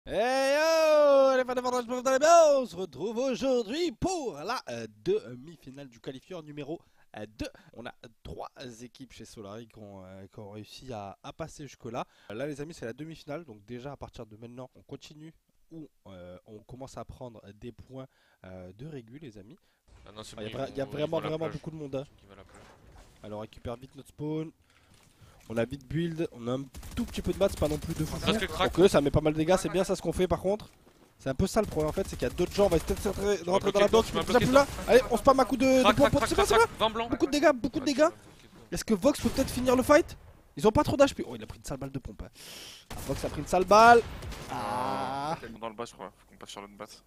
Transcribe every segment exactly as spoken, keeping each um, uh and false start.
Hey yo les fans de Fortnite, vous allez bien? On se retrouve aujourd'hui pour la euh, demi-finale du qualifieur numéro euh, deux. On a trois équipes chez Solari qui ont, euh, qui ont réussi à, à passer jusque là. Là les amis, c'est la demi-finale, donc déjà à partir de maintenant on continue où euh, on commence à prendre des points euh, de régu les amis. Ah non, Il bon, y a, y a vraiment vraiment beaucoup de monde hein. Alors on récupère vite notre spawn. On a vite build, on a un tout petit peu de maths, pas non plus de fou. Ok, ça met pas mal de dégâts, c'est bien ça ce qu'on fait par contre. C'est un peu ça le problème en fait, c'est qu'il y a d'autres gens, on va peut-être rentrer dans la box, mais déjà plus là. Allez, on spam un coup de, de points, c'est pas ça. Beaucoup de dégâts, beaucoup de dégâts. Est-ce que Vox peut peut-être finir le fight? Ils ont pas trop d'H P. Oh, il a pris une sale balle de pompe. Ah, Vox a pris une sale balle. Ah. Dans le bas, je crois, faut qu'on passe sur l'autre batte.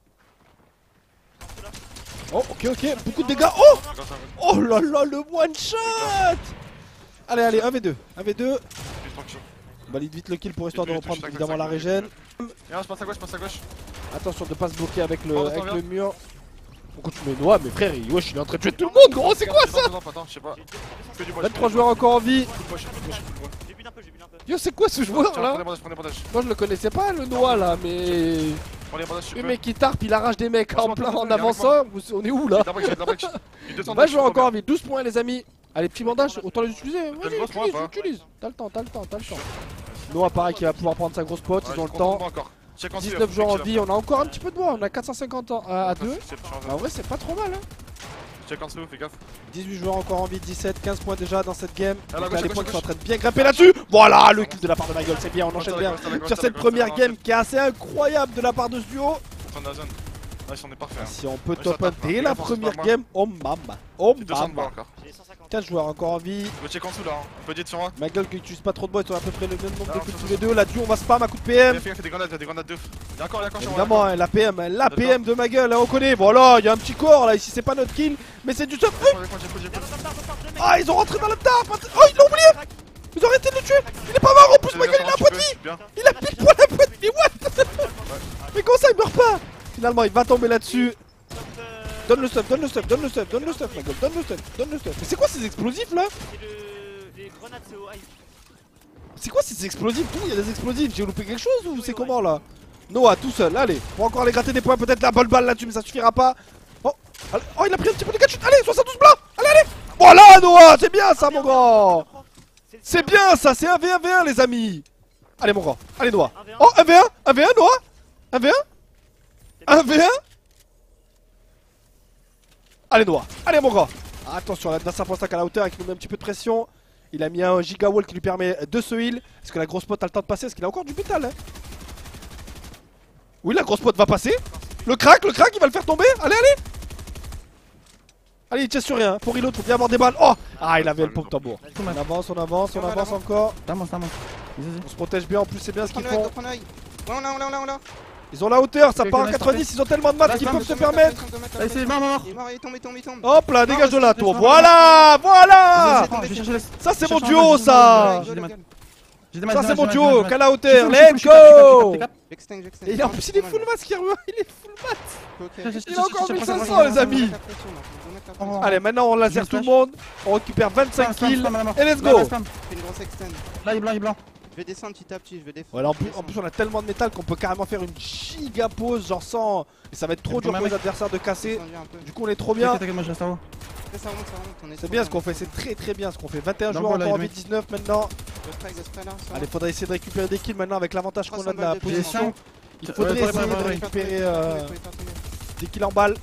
Oh, ok, ok, beaucoup de dégâts. Oh, oh là là, le one shot. Allez, allez, un v deux, un v deux. On valide vite le kill pour histoire de reprendre évidemment la régène. Je passe à gauche, je passe à gauche. Attention de pas se bloquer avec le, avec le mur. Pourquoi tu mets Noah? Mais frère, il, wesh, il est en train de tuer tout le monde, gros, c'est quoi ça? vingt-trois joueurs encore en vie. Yo, c'est quoi ce joueur là? Moi je le connaissais pas le Noah là, mais. Le mec qui tarpe, il arrache des mecs en plein en avançant. On est où là? Va jouer encore en vie, douze points les amis. Allez, petit bandage, autant les utiliser. Vas-y, utilise, utilise. T'as le temps, t'as le temps, t'as le temps. Noah, pareil, qui va pouvoir prendre sa grosse pote, ils ont le temps. dix-neuf joueurs en vie, on a encore un petit peu de bois, on a quatre cent cinquante à deux. En vrai, c'est pas trop mal. Hein. Check en dessous, fais gaffe. dix-huit joueurs encore en vie, dix-sept, quinze points déjà dans cette game. Donc là, les points qui sont en train de bien grimper là-dessus. Voilà, le kill de la part de ma gueule, c'est bien, on enchaîne bien sur cette première game qui est assez incroyable de la part de ce duo. Si on peut top un dès la première game, oh maman, oh maman. quinze joueurs encore en vie. Je check en dessous là, on peut dire sur moi. Ma gueule qui utilise pas trop de bois, ils sont à peu près le même nombre de kills tous les deux. La duo, on va spam à coup de P M. Fais des grenades, des grenades de ouf. Il y a encore, il y a encore. Évidemment, hein, la P M, la P M de ma gueule, hein, on connaît. Voilà, il y a un petit corps là, ici c'est pas notre kill, mais c'est du top. Ah, ils ont rentré dans le tap. Oh, ils l'ont oublié. Ils ont arrêté de le tuer. Il est pas mort en plus, ma gueule, il a un poitrine. Il a pile poil la poitrine. Mais what? Mais comment ça, il meurt pas? Finalement, il va tomber là-dessus. Donne le stuff, donne le stuff, donne le stuff, donne le stuff, ma gueule, donne le stuff, donne le stuff. Mais c'est quoi ces explosifs là? C'est le... les grenades, c'est au high. C'est quoi ces explosifs? Tout, il y a des explosifs, j'ai loupé quelque chose ou c'est comment là? Noah tout seul, allez, pour encore aller gratter des points, peut-être la bonne balle là-dessus, mais ça suffira pas. Oh, allez. Oh, il a pris un petit peu de catch, allez, soixante-douze blancs, allez, allez. Voilà Noah, c'est bien ça mon grand. C'est bien ça, c'est un v un v un les amis. Allez mon grand, allez Noah. Oh, un v un, un v un Noah. un v un, un v un. Allez Noah, allez mon grand. Attention, là, Nasser Postak à la hauteur qui nous met un petit peu de pression. Il a mis un giga wall qui lui permet de se heal. Est-ce que la grosse pote a le temps de passer? Est-ce qu'il a encore du vital hein? Oui, la grosse pote va passer. Le crack, le crack, il va le faire tomber. Allez, allez. Allez, il tient sur rien. Pour reload, faut bien avoir des balles. Oh. Ah, il avait le pompe tambour. On avance, on avance, on avance encore. On se protège bien, en plus c'est bien ce qu'ils font. Ils ont la hauteur, ça part à quatre-vingt-dix, ils ont tellement de maths qu'ils peuvent se permettre. Hop là, dégage de la tour. Voilà, voilà. Ça c'est mon duo ça. Ça c'est mon duo, qu'à la hauteur, let's go. Et en plus il est full math, il est full math. Il a encore mille cinq cents les amis. Allez, maintenant on laser tout le monde. On récupère vingt-cinq kills et let's go. Là il est blanc, il est blanc. Je vais descendre petit à petit, je vais défendre. Voilà, en, plus, en plus on a tellement de métal qu'on peut carrément faire une giga pause genre sans... Et ça va être trop dur pour les adversaires de casser. Du coup on est trop bien. C'est bien ce qu'on fait, c'est très très bien ce qu'on fait. vingt et un joueurs encore en vie, dix-neuf maintenant. Allez, faudrait essayer de récupérer des kills maintenant avec l'avantage qu'on a de la position. Il faudrait essayer de récupérer euh, des kills en balle.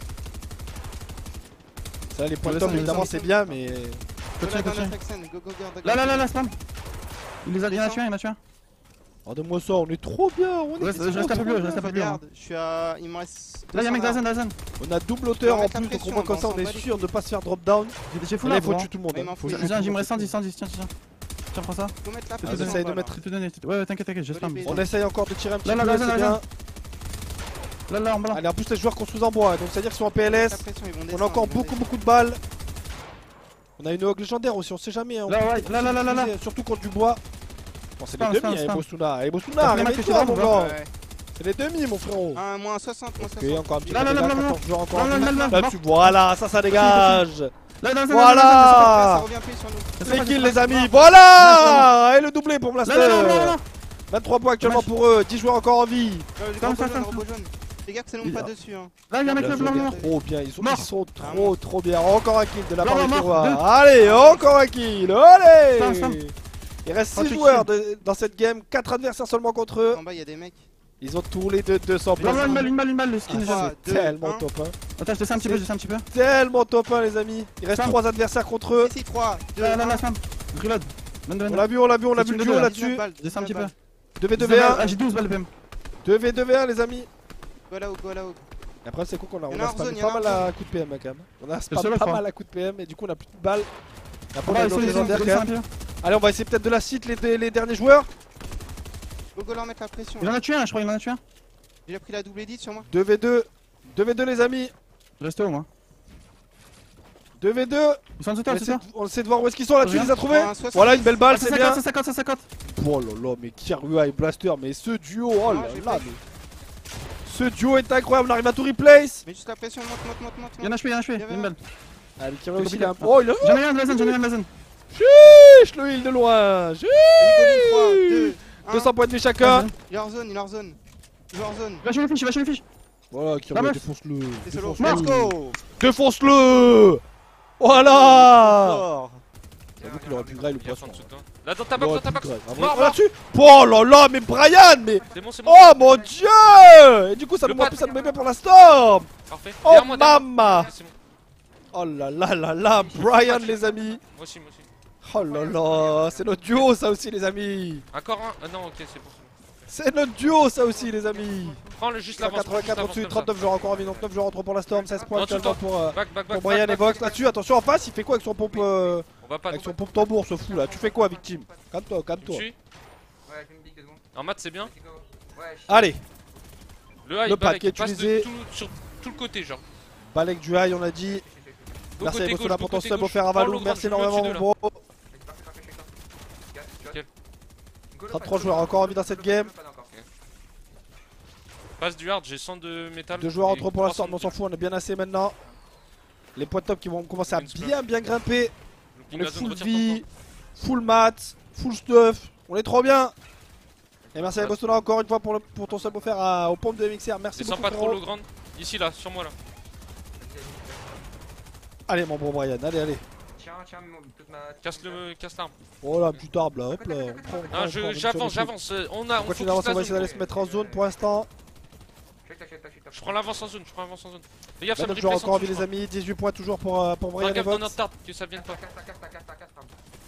Ça les points top évidemment c'est bien mais... Là là là là spam. Il les a, il en a tué un, il en a tué un. Regardez-moi ça, on est trop bien, on est ouais, trop je reste un peu plus, je reste un peu plus. Je suis à... il me reste... Là y'a un mec d'Azen, d'Azen. On a double hauteur en plus, donc au moins comme ça on est sûr de pas se faire drop down. J'ai full là, là, il faut tuer tout le monde. Il me reste cent dix, cent dix, tiens, tiens. Tiens, prends ça. On essaye de mettre... Ouais, ouais, t'inquiète, t'inquiète, je spam. On essaye encore de tirer un petit peu, c'est bien. Là, là, en bas. Allez, en plus les joueurs qu'on sous en bois, donc c'est à dire qu'ils sont en P L S. On a encore beaucoup beaucoup de balles. On a une hog légendaire aussi, on sait jamais. Là, ouais, là, là, là, là. Surtout contre du bois. Bon, c'est les demi, Ebosuna. Ebosuna, réveille-toi, mon gars. C'est les demi, mon frérot. Ah, moins soixante, moins soixante. Ok, encore un petit peu. Là, là, là, là, là-dessus. Voilà, ça, ça dégage. Là, là, voilà. C'est kill, les amis. Voilà. Et le doublé pour Blaster. vingt-trois points actuellement pour eux, dix joueurs encore en vie. Robot jaune, robot jaune. Les gars que ça ne monte pas dessus hein. Là, il y a un mec Bien le blanc joué, mort. trop bien, ils sont, Mort. ils sont trop trop bien. Encore un kill de la Blanc, part des mort, Tiroirs. deux. Allez, encore un kill. Slam, Allez. slam. Il reste Oh, six tu joueurs de- dans cette game, quatre adversaires seulement contre eux. En bas, il y a des mecs. Ils ont tous les deux deux cents Blanc, points. blanc, une balle, une balle, une balle, le skin est trois, jaune. deux, Tellement un. top un. Attends, je descends un petit peu, je descends un petit peu. Tellement top un les amis. Il reste Slam. trois adversaires contre eux. Ici, trois, deux, Là, là, là, un. Slam. Reload. Donne, donne. On l'a vu, on l'a vu, on a C'est vu le une duo deux, là. là-dessus. Je descends un petit peu. deux v deux v un. Ah, j'ai douze balles P M. deux v deux v un les amis. Go là-haut, go là-haut. Et après c'est con qu'on a, Y en on a a hors spammé zone, y en pas a mal hors à coup de P M quand même. On a le spammé seul, je pas crois. mal à coup de P M et du coup on a plus de balles. Et après on Là, a ils une sont autre les légendaire gens, quand descends un même. peu. Allez on va essayer peut-être de la cite les, les derniers joueurs. Go, go leur mettre la pression. Il en a tué un, je crois, il en a tué un. Il a pris la double edit sur moi. deux v deux. deux v deux les amis. Je reste haut, moi. deux v deux. Ils sont en dessous de On toi, en dessous essaie, de de, toi. on essaie de voir où est-ce qu'ils sont là, tu Reviens. les as trouvés. Un soixante. Voilà une belle balle, Ah, c'est bien. cent cinquante, cent cinquante. Oh là là, mais Kirua et Blaster, mais ce duo, oh là Ah, j'ai là, fait. mais... Ce duo est incroyable, on arrive à tout replace. Mais juste la pression, monte, monte, monte, monte. Il y en a achevé, il y en a achevé. Il y avait Une un. balle. Ah, mais Kirua C'est aussi, il a un... compliqué. Oh, il a... J'en ai un de la zone, j'en ai un de la zone. Chiche, le heal de loin. Chiche. trois, deux, un. deux cents points de vie chacun. Il est hors zone, il est hors zone. Il est hors zone. Il va chez les fiches, il va chez les fiches. Voilà, Kirua, La meuf. défonce-le. C'est solo. Défonce-le. Let's go. Défonce-le. Voilà. Fort. J'avoue qu'il aurait pu grailler le Il y a poisson. en dessous de toi. Là dans ta Il box, aurait dans ta pu box. grailler. Ah, Mort, voilà, mort. là-dessus. Oh là là, mais Brian, mais... C'est bon, c'est bon. Oh mon dieu. Et du coup ça Le nous met pad. ça nous met bien pour la storm. Parfait. Oh Derrière moi, derrière moi. mama. C'est bon. Oh là là là là, Brian les amis. Moi aussi, moi aussi. Oh là là, c'est notre duo ça aussi les amis. Encore un. Ah non, ok, c'est bon. C'est notre duo ça aussi les amis. Prends le juste l'avance. cent quatre-vingt-quatre au-dessus, trente-neuf joueurs encore en vie, donc neuf joueurs en trop pour la storm, seize points Non, tout le actuellement temps. pour, euh, Back, back, back. pour Brian back, et back, Vox. back. Là-dessus, attention en face, il fait quoi avec son pompe euh, On va pas. avec son pompe tambour ce fou là. Tu fais quoi victime? Calme-toi, calme-toi. Tu En maths, c'est bien. Allez, Le high, Le Balek, pack est passe de utilisé. tout- sur tout le côté, genre. Balek du high on a dit. Go Merci à côté Bostola gauche, pour go ton côté sub gauche. offert à Prends Valou, l'eau merci grande, je me mets énormément au-dessus mon de bro. Nickel. trente-trois joueurs encore en vie dans cette game. Passe du hard, j'ai cent de métal. Deux joueurs en et trop pour la trois storm, cents on s'en de- fout, on est bien assez maintenant. Les points top qui vont commencer à Une splash. bien bien grimper. Le On ping est à zone, full retire vie, ton full mat, full stuff. On est trop bien. Et merci à Ouais. Bostola encore une fois pour, le, pour ton sub offert à, aux pompes de M X R. Merci Descends beaucoup pas trop frérot. l'eau grande. Ici, là, sur moi, là. Allez mon bon Brian, allez allez. Tiens, tiens, mon- toute ma. Casse le casse l'arme. Oh là, petit arbre là, hop là. On prend, on prend, Non, on prend, je- on est sur le j'avance, truc. j'avance. euh, On a. On On continue focus d'avancer, la on va essayer zone. d'aller se mettre en zone pour l'instant. Check, check, check, check, check. Je prends l'avance en zone, je prends l'avance en zone. Fais gaffe, ça me vingt-neuf joueurs replace encore en en vie dessous, les je amis, dix-huit points toujours pour, euh, pour crois. Brian et Regarde dans Vox. notre tarte, que ça vienne pas. Casse, casse, casse, casse, casse, casse.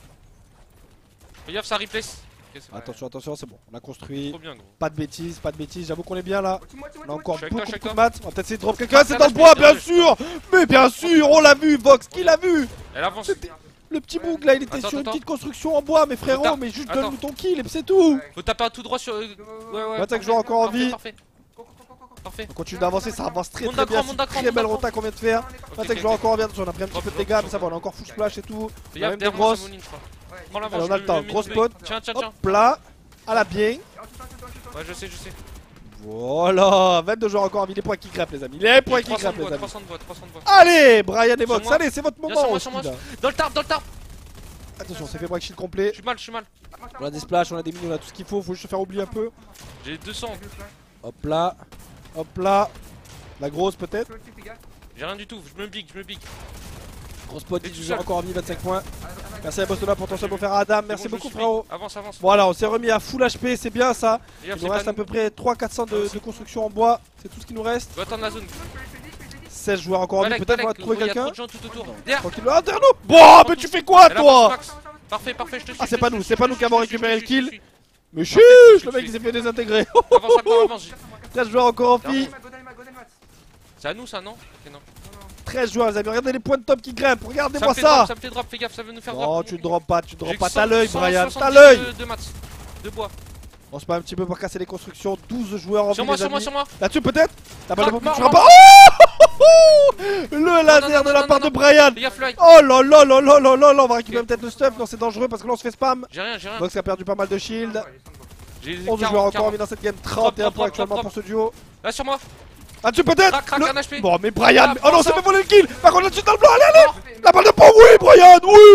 Fais gaffe, ça replace. Ok, c'est bon. Attention, attention, c'est bon, on a construit. Trop bien, gros. Pas de bêtises, pas de bêtises, j'avoue qu'on est bien là. Ultime, ultime, On a ultime, encore Check beaucoup toi, check de toi. maths, on va peut-être essayer de drop quelqu'un, Ah, c'est ça dans le va, bois bien bien joué. sûr. Mais bien sûr, on l'a vu Vox, qui l'a vu? Elle avance. C'était- Le petit bouc là, il était Attends, sur une attends. petite construction en bois, mais frérot, Attends, mais juste attends. donne-nous ton kill et puis c'est tout. Faut taper un tout droit sur. euh, Ouais, ouais. vingt-cinq joueurs encore en Parfait, vie. Parfait. Parfait. On continue d'avancer, ça avance très Monte très d'accord, bien, monte c'est d'accord, très monte belle d'accord. rota qu'on vient de faire. Ok, vingt-cinq ok, joueurs ok. encore en vie, attention, on a pris un petit Drop, peu de drop, dégâts, mais drop, ça va, on a drop. encore full splash et tout. Fais On a gaffe, même des derrière moi, grosses. c'est Monin, je crois. Ouais, Prends dis- l'avance. Allez, on a le temps, mid grosse play. spot. Tiens, tiens, tiens. Hop là, à la bien. Ouais, je sais, je sais. Voilà, vingt-deux joueurs encore en vie, les points qui grimpent les amis, les points qui trois cents grimpent de les voix, amis. trois cents de voix, trois cents de voix. Allez, Brian et Vox, Sur moi. allez, c'est votre Viens moment sur moi, aussi sur moi. là. Dans le tarp, dans le tarp. Attention, c'est fait break shield complet. Je suis mal, je suis mal. On a des splash, on a des minions, on a tout ce qu'il faut, faut juste se faire oublier un peu. J'ai deux cents. Hop là, hop là. La grosse peut-être. J'ai rien du tout, je me big, je me big. Grosse pot, Et tout dix-huit joueurs seul. encore en vie, vingt-cinq points. Merci à Bostola pour ton sub offert à Adam, merci C'est bon, je beaucoup suis frérot. big. Avance, avance. Voilà, on s'est remis à full H P, c'est bien ça. Fais gaffe, Il c'est nous reste pas à peu près trois cents quatre cents de, de construction en bois, c'est tout ce qui nous reste. nous. Va attendre la zone. seize joueurs encore en vie, Balek, peut-être on va Balek, trouver il y a quelqu'un. trop de gens tout autour. Derrière. Tranquille, ah derrière nous. Bon, mais tu fais quoi Elle avance, toi? Max. Parfait, parfait, je te suis. Ah, je c'est te pas suis, nous, je c'est te pas suis, nous je qui avons te suis, récupéré je le te suis, kill. je te suis. Mais Parfait, chuch, je le te mec il suis. s'est fait désintégrer. Avance encore, avance. treize joueurs encore en vie. C'est à nous ça, non? Ok, non. treize joueurs les amis, regardez les points de top qui grimpent, Ça me regardez-moi fait ça. drop, ça me fait drop, fais gaffe, ça veut nous faire drop. Non, tu drop pas, tu drop J'ai pas, cent- t'as l'œil cent Brian, soixante-dix t'as l'œil. de- De maths, de bois. On se met un petit peu pour casser les constructions, douze joueurs en Sur vie moi, les sur moi, amis. sur moi. Là-dessus peut-être. La balle de Crac, pompe, tu mort, pas. mort. Oh le laser non, de la non, part non, de Brian. Fais gaffe, Light. Oh là là là là là là là, on va récupérer peut-être le stuff, non c'est dangereux parce que là on se fait spam. J'ai rien, j'ai rien. Vox a perdu pas mal de shield. J'ai onze joueurs quarante, encore en vie quarante. dans cette game, trente et un Drop, points drop, actuellement drop, pour ce duo. Là sur moi. Là-dessus peut-être. Crac, crac, Le- un H P. Bon mais Brian, Ah, mais- oh non, prends c'est ça. fait voler le kill. Par contre là-dessus dans le blanc, allez allez. La balle de pompe, oui Brian, oui.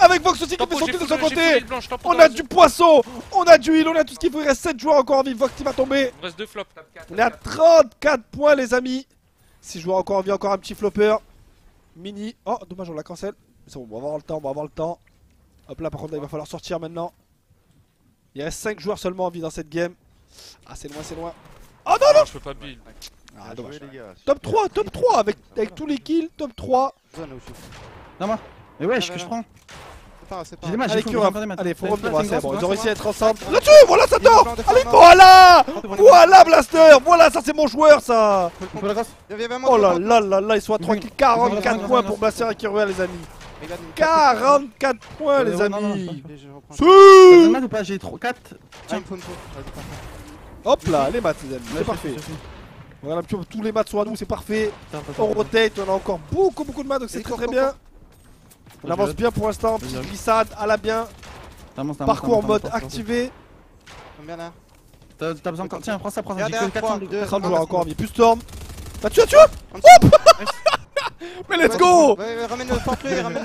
Avec Vox aussi qui fait son kill de son côté. On a du poisson, on a du heal, on a tout ce qu'il faut. Il reste sept joueurs encore en vie. Vox qui va tomber. Il reste deux flops. On est à trente-quatre points, les amis. six joueurs encore en vie, encore un petit flopper. Mini. Oh, dommage, on la cancel. C'est bon, on va avoir le temps, on va avoir le temps. Hop là, par contre, là, il va falloir sortir maintenant. Il reste cinq joueurs seulement en vie dans cette game. Ah, c'est loin, c'est loin. Oh non, non! Je peux pas build. Ah, dommage. Top trois, top trois avec, avec tous les kills, top trois. Non, moi. Mais ouais, je que je prends. C'est pas grave, c'est pas J'ai des grave. matchs, Allez, j'ai Cura. des matchs. Allez, faut Ouais, revenir. c'est Ouais, c'est une bon, grosse, ils ont réussi à grosse, être ensemble. grosse. Là-dessus, voilà, ça dort! Blanc de Allez, format. voilà! Voilà. Voilà, Blaster! Voilà, ça c'est mon joueur, ça! On peut la grâce. Viens, viens, viens, Oh monte, là monte. là là là, ils sont à tranquille. quarante-quatre Ils ont- points pour Blaster et Kirua, les amis. Regarde, une quarante-quatre points, Ouais, les ouais, non, non, amis. carte. Je reprends. Si. T'as besoin de maths ou pas? J'ai quatre. Ah, Tiens. il me faut une faute. Vas-y, parfait. Hop là, les maths, les amis. Ouais, C'est je parfait. fais, je fais. Voilà, un petit peu, tous les maths sont à nous, c'est parfait. Tiens, attends, On attends. rotate, on a encore beaucoup, beaucoup de maths, donc c'est Vas-y, très cours, très cours, bien. cours. On avance bien pour l'instant. Petite Vas-y. glissade à la bien. T'as un monstre, t'as un Parcours en monstre, mode t'as un monstre, activé. Combien là? T'as t'as besoin encore. Tiens, prends ça, prends ça. J'ai Regarde, que trois, quatre cents. deux, trente un, joueurs un, encore en un. vie. Plus Storm. Bah tu as tué. En dessous. Mais let's go. Ouais, ouais, ramène-le, porte-le et ramène-le.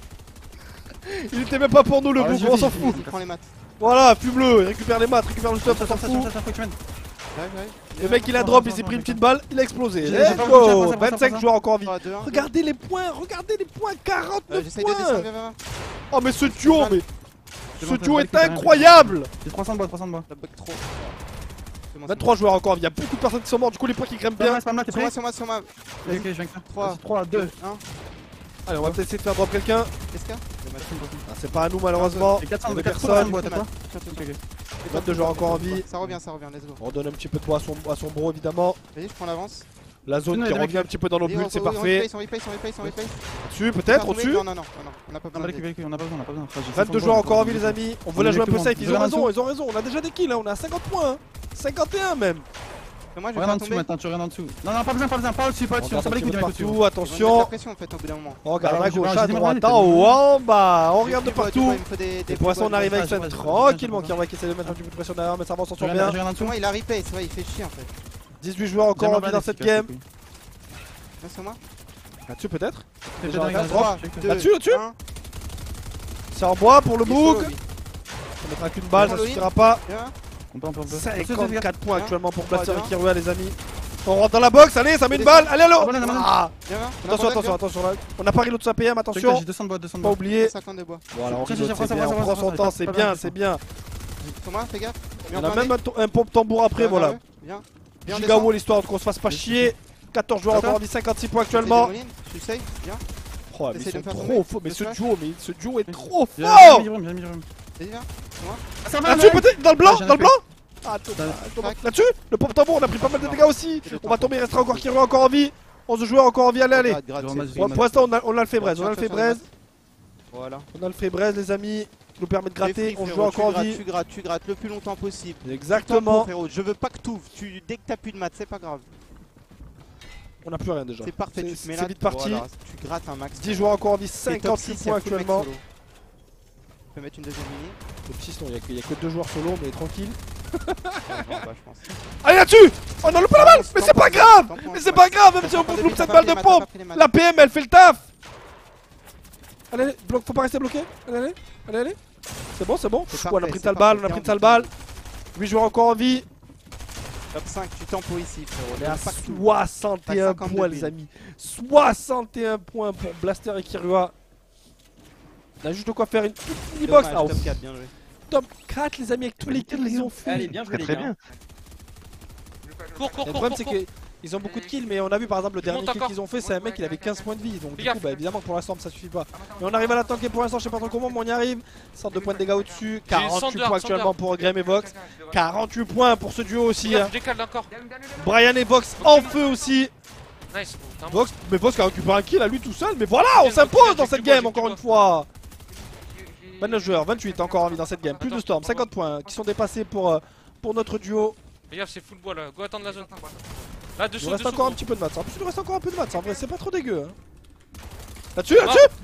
Il était même pas pour nous le Ah, bouc, vas-y, on vas-y, s'en vas-y, fout. Il prend les maths. Voilà, fume-le, il récupère les maths, récupère le stuff, on Ça, s'en ça, fout. ça, ça, faut que tu mènes. J'arrive, j'arrive. Le mec il a drop, il s'est pris une petite balle, il a explosé. J'ai- Let's j'ai pas go. voulu faire ça, vingt-cinq ça, joueurs encore en vie. trois, deux, un. Regardez les points, regardez les points, Euh, quarante-neuf J'essaye de descendre, points. viens, viens, viens. Oh mais ce duo, mais C'est ce bon, duo t'as est récupéré un peu. incroyable. J'ai trois cents de bois, trois cents de bois. La bug trop. C'est moi, vingt-trois joueurs encore en vie, il y a beaucoup de personnes qui sont mortes, du coup les points qui grimpent Bien, bien. c'est pas mal, t'es c'est moi. prêt? Sur moi, sur moi, sur moi. Ok, ok, je viens que ça. trois, trois, deux. un. Allez, on va peut-être essayer de faire drop quelqu'un. Qu'est-ce qu'il y a? Ah, c'est pas à nous malheureusement. J'ai quatre cents Il y de avait quatre cents personne. de bois, t'as quoi? vingt-deux joueurs encore en vie. Ça revient, ça revient, let's go. On donne un petit peu de bois à son, à son bro évidemment. Vas-y, je prends l'avance. La zone Non, qui il y a revient un petit peu dans nos Vas-y, bulles, on- c'est on- parfait. On replace, on replace, on replace. Dessus peut-être, Pas au-dessus. tomber. Non, non, non, non, on a pas Non, besoin bah, d'aide. on n'a pas besoin, on n'a pas besoin. Après, j'ai vingt-deux cinq cents joueurs de encore en bois, vie les amis. On On veut la est jouer un peu exactement. safe, ils Vous ont avez raison, un ils ont raison. On a déjà des kills, hein. On est à cinquante points. hein. cinquante et un même. Moi, je vais Regarde en faire dessous tomber. maintenant, tu regardes en dessous. Non, non, pas besoin, pas besoin, pas au-dessus, pas On au-dessus. On regarde s'en bat les un couilles petit du peu mec au-dessus. partout, Ils vont mettre la attention. pression en fait au bout d'un moment. On regarde Alors, à j'ai gauche, pas- à j'ai droite, des en haut, en bas. On regarde de Du bois, du partout. bois, il me faut des- des Les poissons, on bois, arrive des avec bois. ça je vois, je vois, tranquillement. je vois. Qui on va essayer de mettre un petit peu de pression derrière, mais ça avance, on Je sent regarde, bien. je regarde en Sur dessous. moi, il a replay, c'est vrai, il fait chier en fait. dix-huit joueurs encore en vie dans cette game. Viens sur moi. Là-dessus peut-être. Déjà, Déjà, regarde, trois, drop. deux, Là-dessus, là-dessus. un. C'est en bois pour le Il est solo, book. lui. On mettra qu'une balle, ça Solo in. suffira pas. Viens. On peut, on peut, on peut. cinquante-quatre points Viens. actuellement pour Trois, Blaster et deux, un. Kirua les amis. On rentre dans la box, allez, ça met une balle. Allez, allô. Ah, voilà, voilà. Ah. Viens, viens. Attention, attention, attention là. On a pari l'autre sa P M, attention. J'ai deux cents de bois, deux cents de Pas bois. oublier. cinquante de bois. Voilà, on Tiens, reload, tiens, c'est tiens, bien, tiens, on tiens, prend tiens, son tiens, temps, tiens, c'est pas bien, mal, c'est bien. Sur moi, fais gaffe. On a même un to- un pompe tambour après, voilà. Viens. Viens, Giga wall histoire qu'on se fasse pas chier. quatorze joueurs encore en vie, cinquantsix points actuellement. Tu sais, viens. Oh, mais Essaye ils de sont me faire trop tomber. faux, mais Je ce flash. duo, mais ce duo est trop Viens, fort. viens, viens, viens, viens. Vas-y, viens. Ça va, Là-dessus mec. peut-être, dans le blanc, Ouais, dans le j'en ai blanc. Ah, dommage, dommage. Crac. Là-dessus, le pompe tambour, on a pris pas mal de dégâts aussi. On va tomber, il restera encore Kirua encore en vie. onze joueurs encore en vie, allez, allez. Grade, grade, Bon, c'est- vas-y, Bon, pour l'instant, on a, on a le fait braise, on a le Tiens, fait tiens, braise. Voilà. On a le fait braise, les amis. Qui nous permet de gratter, Fais on frérot, joue encore en tu grattes, vie. Tu grattes, tu grattes le plus longtemps possible. Tempo, Exactement. frérot, je veux pas que t'ouvres. Tu... Dès que t'as plus de maths, c'est pas grave. On a plus rien déjà. C'est parfait, tu C'est- te mets c'est là. vite parti. Voilà, tu grattes un max. dix joueurs encore en vie, Et top cinquante-six six, points y a full mec actuellement. solo. Tu peux mettre une deuxième mini. Le petit non, il y a que- il y a que deux joueurs solo, mais tranquille. Ouais, bon, bah, je pense. Allez là-dessus. Oh non, le pas la balle. Mais c'est pas grave. Tampon, Mais c'est pas grave, même si on Tampon, loupe t'as cette pas balle pris de les maths, t'as pompe. pas pris les maths. La P M, elle fait le taf. Allez, allez, bloc, faut pas rester bloqué. Allez, allez, allez, allez. C'est bon, c'est bon. C'est On a parfait, pris de c'est sale balle, on a parfait, pris de bien, sale bien. balle. huit joueurs encore en vie. Top cinq, tu tempo ici, frérot. On est à Pas que tout. soixante et un T'as cinquante-deux points, les billes. amis. soixante et un points pour Blaster et Kirua. On a juste de quoi faire une petite mini-box. Dommage, Ah, top ouf. quatre, bien joué. Top quatre, les amis, avec tous les kills qu'ils ont fait. Allez, bien joué, les Très gars. bien. Cours, cours, Le cours, problème cours, c'est cours. qu'ils ont beaucoup de kills, mais on a vu par exemple le Je dernier monte kill encore. qu'ils ont fait, c'est un mec il avait quinze points de vie. Donc Fais du gaffe. coup, bah évidemment que pour l'instant ça suffit pas. Mais on arrive à la tanker pour l'instant, je sais pas trop comment, mais on y arrive. cent deux points de dégâts au-dessus, quarante-huit Sander, points actuellement Sander. pour Graham et Vox. quarante-huit points pour ce duo aussi. Regarde, hein. je décale encore. Brian et Vox en feu aussi. Nice. T'as un Vox, mais Vox qui a récupéré un kill à lui tout seul. Mais voilà, on J'ai s'impose le dans j'ai cette le bois, game j'ai encore le une bois. fois. vingt-neuf joueurs, vingt-huit encore en vie dans cette game. Plus de Storm, cinquante points qui sont dépassés pour, euh, pour notre duo. Fais gaffe, c'est full bois là. Go attendre la zone. Là, Il dessous, nous reste dessous. encore un gros. petit peu de maths. En plus, il nous reste encore un peu de maths. En vrai, c'est pas trop dégueu. Hein. Là-dessus, là-dessus. Ah.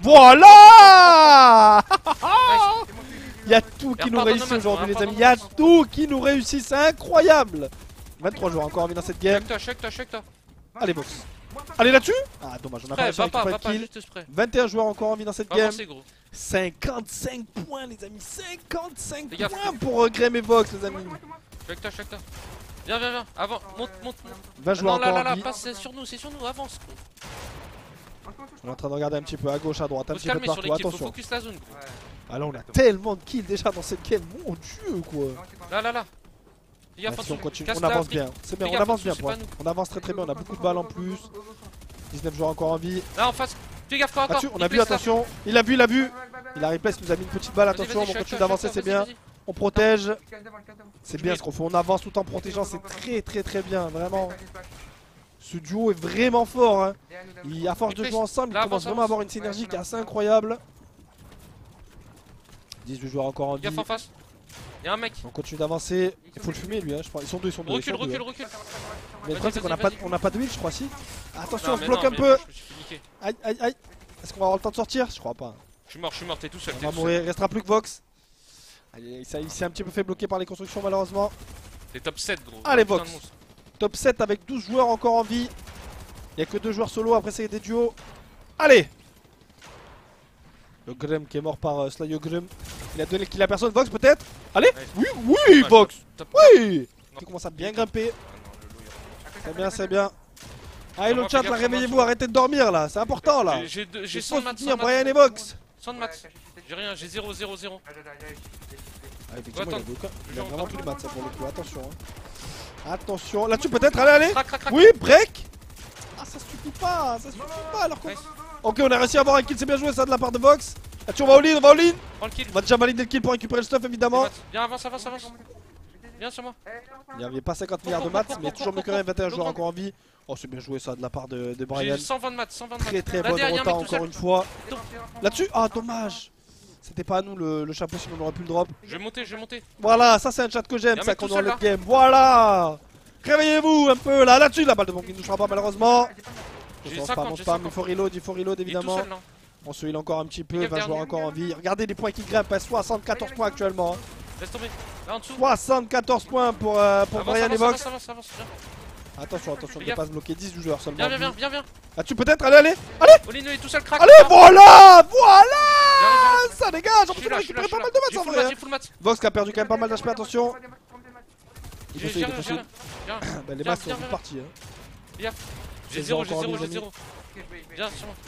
Voilà. Nice. Il y a tout qui Et nous repart dans réussit le match, aujourd'hui, les repart amis. dans Il y a le match. tout qui nous réussit. C'est incroyable. vingt-trois joueurs encore en vie dans cette game. Check toi, check toi, check toi. Allez, box. Allez là-dessus. Ah, dommage, on a pas Spray, réussi à va pas, récupérer va le pas, kill. juste spray. vingt et un joueurs encore en vie dans cette Va game. avancer, gros. cinquante-cinq points les amis, cinquante-cinq Les gars, points pour euh, Graham et Vox les amis. Moi, moi, moi. Je suis avec toi, je suis avec toi. Viens, viens, viens. Avant, monte, monte, monte. vingt joueurs Non, là, encore là, en là, vie. passe, c'est sur nous, c'est sur nous, avance. On est en train de regarder un petit peu à gauche, à droite, un Faut se petit peu calmer sur partout, les kills, faut attention. focus la zone. gros. Ouais. Ah là on a tellement de kills déjà dans cette game, mon dieu quoi. Non, c'est pas- Là, là, là. Fais gaffe, Attention, en on dessous. continue, Casse on la avance brique. bien, c'est bien, Fais on gaffe, avance en bien dessous, pour c'est pas l'instant. On avance très très bien, on a beaucoup de balles en plus. dix-neuf joueurs encore en vie. Là, en face. Fais gaffe, quoi, encore. Là-dessus, on a Il vu, place, là. attention, il a vu, il a vu. Il a replace, il nous a mis une petite balle, Vas-y, attention, vas-y, on je suis continue avec toi, d'avancer, je suis c'est avec toi, bien. vas-y, On protège, Je casse devant, je casse devant. c'est bien ce qu'on fait, on avance tout en protégeant, c'est très très très bien, vraiment. Ce duo est vraiment fort, hein. Il, à force de jouer ensemble, Là, ils commencent avance, vraiment à avoir une avance. synergie Ouais, qui est on assez avance. incroyable. dix-huit joueurs encore en Fais vie. gaffe en face. Y'a un mec. On continue d'avancer, il faut le fumer lui, hein, je pense. Ils sont deux, ils sont deux. ils Recule, sont deux, recule, hein. recule. Mais le problème c'est qu'on a Vas-y, pas, vas-y. on a pas de heal, je crois, si. Attention, on Non, se mais bloque non, un mais peu. Je me suis fait niquer. Aïe aïe aïe. Est-ce qu'on va avoir le temps de sortir? Je crois pas. Je suis mort, je suis mort, t'es tout seul. On t'es va tout mourir, seul. il restera plus que Vox. Aïe, aïe, ça, il s'est un petit peu fait bloquer par les constructions malheureusement. T'es top sept, gros. Allez, Putain de Vox. monstre. Top sept avec douze joueurs encore en vie. Il n'y a que deux joueurs solo, après c'est des duos. Allez. Le Grim qui est mort par euh, Slayo Grim. Il a donné kill à personne, Vox peut-être. Allez. Ouais. Oui, oui, Ouais, Vox. top- Oui. Non. Qui commence à bien grimper. Ah non, le loup, il y a- C'est bien, c'est bien. Allez Moi, le chat fais là, gaffe, réveillez-vous, moi, arrêtez de dormir là, c'est important là. J'ai- J'ai deux- j'ai Il cent faut de maths, soutenir cent de Brian maths. et Vox. cent de maths. J'ai rien, j'ai zéro, zéro, zéro. Ah, effectivement, il a, Attends. aucun- il a Je vraiment vais plus de maths ça pour le coup, attention. Hein. Attention, là-dessus peut-être, allez, allez. Crac, crac, crac. Oui, break. Ah, ça suffit pas, ça suffit pas alors qu'on. Nice. Ok, on a réussi à avoir un kill, c'est bien joué ça de la part de Vox. Là-dessus, on va all-in, on va all-in. Prends le kill. On va déjà valider le kill pour récupérer le stuff évidemment. Maths. Viens, avance, avance, avance. Viens sur moi. Il n'y avait pas cinquante milliards de maths, mais toujours mieux que rien, vingt et un joueurs encore en vie. Oh, c'est bien joué ça de la part de, de Brian. J'ai cent vingt de maths, cent vingt de maths. Très très Là, bonne derrière, rota un mec tout encore seul. une fois. Là-dessus, ah dommage. C'était pas à nous le, le chapeau, sinon on aurait pu le drop. Je vais monter, je vais monter. Voilà, ça c'est un chat que j'aime, Y'a un ça mec qu'on tout est en seul, late game. Voilà. Réveillez-vous un peu là, là-dessus, la balle de bombe qui ne touchera pas malheureusement. J'ai On cinquante, spam, on j'ai spam, cinquante. il faut reload, il faut reload Il est tout évidemment. seul là. On se heal encore un petit peu, Fais gaffe vingt joueurs derrière. encore en vie. Regardez les points qui grimpent, à soixante-quatorze points actuellement. hein. Laisse tomber. Là en dessous. soixante-quatorze points pour, euh, pour Avance, Brian et avance, Vox. avance, avance, avance. Viens. Attention, attention, Fais ne pas gaffe. se bloquer, dix joueurs seulement. Viens, viens, viens, viens, viens. Là-dessus peut-être, allez, allez. Olino est tout seul, crack. Allez, voilà, voilà. J'arrive, j'arrive. Ça dégage, on Je suis peut là, je suis là, récupérer je suis pas là. mal de J'ai matchs en full vrai. match, hein. j'ai full match. Vox qui a perdu quand même pas mal d'H P, attention. Il J'ai faut j'ai il rien, faut j'ai rien. Viens. Bah, les Viens, masses sont viens, vite viens. partis. Hein. J'ai J'ai zéro, j'ai encore zéro, les j'ai amis. zéro. Viens sur moi.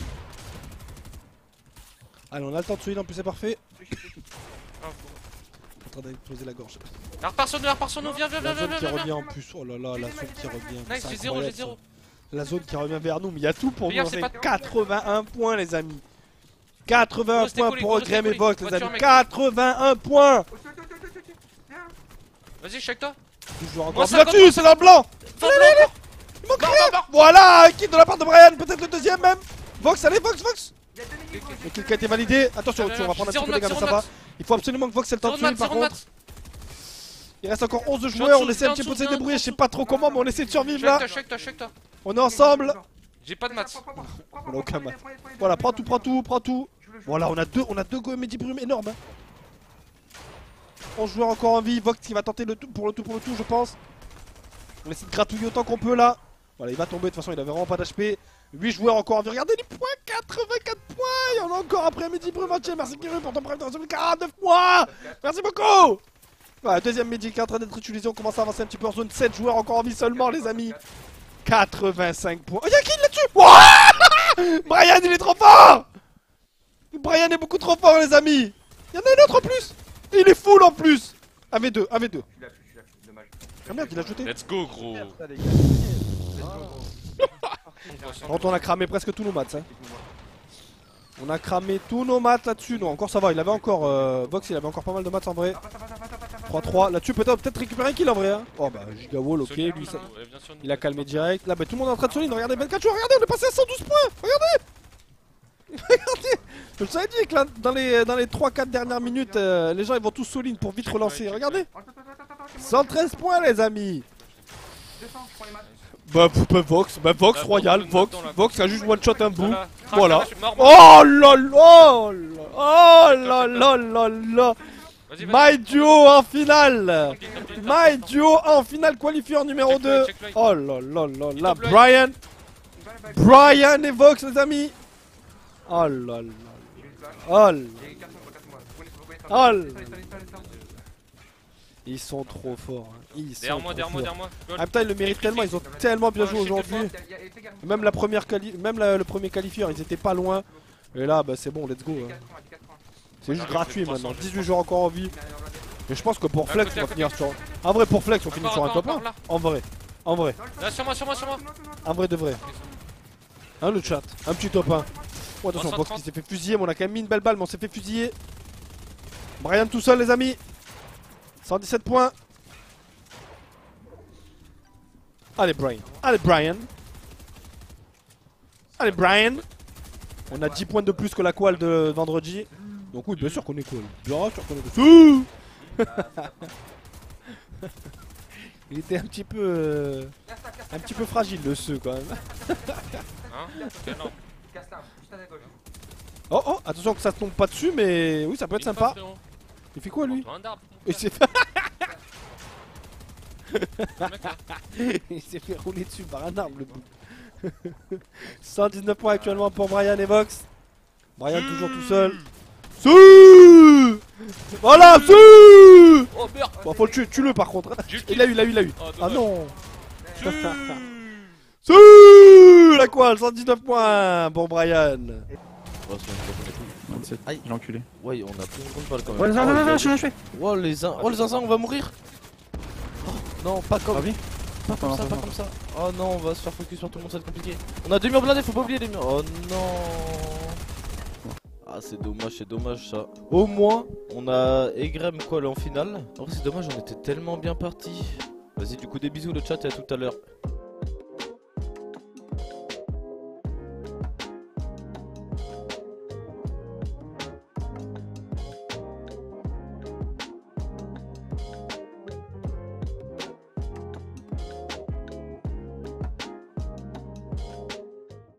Allez, on a le temps de se heal en plus, c'est parfait. Ah, faut- En train d'exploser la gorge. La repart sur nous, la repart sur nous. Viens, viens, La viens, zone viens, qui viens. revient viens. en plus. Oh là là, la zone qui revient. Nice, C'est j'ai zéro, j'ai incroyable, zéro. ça. La zone qui revient vers nous, mais il y a tout pour Mais nous. gars, On c'est fait pas- quatre-vingt-un points, les amis. quatre-vingt-un Restez points collés, pour restez Graham et collés. Vox, les Voiture, amis. mec. quatre-vingt-un points. Vas-y, je suis avec toi. Toujours Moi, encore. cinquante Là-dessus, c'est dans le blanc. Fort blanc. Il manque rien. Voilà, un kill de la part de Brian. Peut-être le deuxième même. Vox, allez, Vox, Vox. Le kill qui a été validé. Attention, Viens, on va viens, prendre un zéro petit peu les gars, de mais maths, ça va. zéro de Il faut absolument que Vox ait le temps Zéro de de maths, tuer par zéro de contre. maths. Il reste encore onze Je suis en joueurs, on dessous, essaie un je petit suis peu en de se dessous, débrouiller, je je sais suis pas trop comment, mais on essaie de Je survivre suis avec là. toi, je suis avec toi, je suis avec toi. On est ensemble. J'ai pas de maths. On a aucun mat. Voilà, prends tout, prends tout, prends tout. Voilà, on a deux, on a deux go Medi Brume énormes. Hein. onze joueurs encore en vie, Vox qui va tenter le tout pour le tout pour le tout, je pense. On essaie de gratouiller autant qu'on peut là. Voilà, il va tomber, de toute façon, il avait vraiment pas d'H P. huit joueurs encore en vie, regardez les points, quatre-vingt-quatre points. Il y en a encore après Medi Brume entier. Merci Kiru pour ton prime de quarante-neuf points. Merci beaucoup. Voilà, deuxième Medi qui est en train d'être utilisé, on commence à avancer un petit peu en zone. sept joueurs encore en vie seulement, les amis. quatre-vingt-cinq points. Oh, y'a qui là-dessus? Wouah. Brian, il est trop fort. Brian est beaucoup trop fort, les amis. Y'en a un autre en plus. Et il est full en plus. un v deux, un v deux. Ah merde, il a jeté. Let's go, gros. Ça, les gars. Par contre, on a cramé presque tous nos maths. Hein. On a cramé tous nos maths là-dessus. Non, encore ça va. Il avait encore. Euh, Vox, il avait encore pas mal de maths en vrai. trois trois. Là-dessus, peut-être peut récupérer un kill en vrai. Hein. Oh bah, Gigawall, ok. Lui, ça... il a calmé direct. Là, bah, tout le monde est en train de solide. Regardez, vingt-quatre joueurs. Regardez, on est passé à cent douze points. Regardez. Regardez. Je vous avais dit que là, dans les, dans les trois quatre dernières minutes, euh, les gens ils vont tous solide pour vite relancer. Regardez. cent treize points, les amis. Bah, bah Vox, bah Vox, Bah, Royal, bon, Vox, dans la- Vox a juste one shot un bout. Voilà. Voilà. Crac, crac, mort, mort. Oh là là, oh là là là là. Vas-y, vas-y. My duo en finale. Tranquille, tranquille. My duo en finale qualifié en numéro Check deux. l'œil, check l'œil. Oh là là là là. top l'œil. Brian, Brian et Vox, les amis. Oh là là. All. Et quatre mois, quatre mois. Vous connaissez, vous connaissez. All. Laisse-le, laisse-le, laisse-le, laisse-le. Ils sont trop forts. hein. Ils sont Derrière moi, trop derrière moi, forts. derrière moi. Goal. Ah putain, ils le méritent tellement, ils ont tellement bien joué aujourd'hui. Même la première quali même la- le premier qualifieur, ils étaient pas loin. Et là, bah c'est bon, let's go. hein. C'est juste Ouais, gratuit c'est maintenant. trois cents, dix-huit joueurs encore en vie. Mais je pense que pour À Flex, côté, on à va finir côté. sur. En vrai, pour Flex, on finit Encore, sur un encore, top un. encore, là. En vrai. En vrai. Là, sur moi, sur moi, sur moi. En vrai de vrai. Hein, le chat. Un petit top un. Oh, attention, Box qui s'est fait fusiller, mais on a quand même mis une belle balle, mais on s'est fait fusiller. Brian tout seul, les amis. cent dix-sept points. Allez, Brian. Allez, Brian. Allez, Brian. On a dix points de plus que la qual de vendredi. Donc, oui, bien sûr qu'on est cool. Bien sûr qu'on est dessus. Il était un petit peu. euh, un petit peu fragile, le ce quand même. Hein? Ok, non. Oh, oh, attention que ça tombe pas dessus, mais oui, ça peut être Une sympa. fois, frérot. Il fait quoi lui? Prends-toi un d'arbre. Il s'est fait... Le mec, là. Il s'est fait rouler dessus par un arbre le bout. cent dix-neuf points actuellement pour Brian et Vox. Brian toujours tout seul. Su Voilà, su Oh merde. Bon, faut le tuer, tue-le par contre. J'ai le Il l'a eu, il l'a eu, il l'a eu. Oh, Ah dommage. non. Su- Su La qual, cent dix-neuf points pour Brian. vingt-sept. Aïe. Il a enculé. Ouais, on a pris une grande balle quand même. Ouais, non, non, non, non, je suis Oh les zin... oh les zinzins, on va mourir. Oh, non, pas comme Ah oui. pas comme Non, ça, non, pas non. comme ça. Oh non, on va se faire focus sur tout le monde, ça va être compliqué. On a deux murs blindés, faut pas oublier les murs. Oh non. Ah c'est dommage, c'est dommage ça. Au moins, on a Egrem quoi en finale. Oh c'est dommage, on était tellement bien partis. Vas-y, du coup des bisous le chat et à tout à l'heure.